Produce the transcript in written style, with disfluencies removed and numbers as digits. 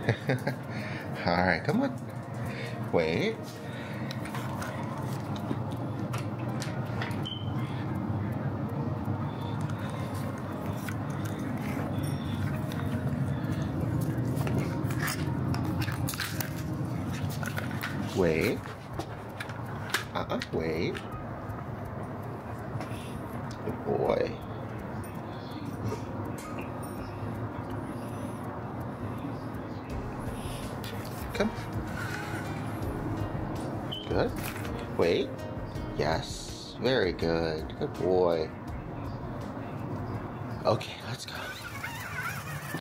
Alright, come on. Wait. Wait. Wait. Good boy. Come. Good. Wait. Yes. Very good. Good boy. Okay, let's go.